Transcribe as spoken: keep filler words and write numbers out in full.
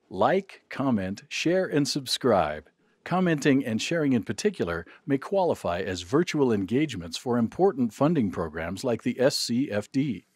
Like, comment, share, and subscribe. Commenting and sharing in particular may qualify as virtual engagements for important funding programs like the S C F D.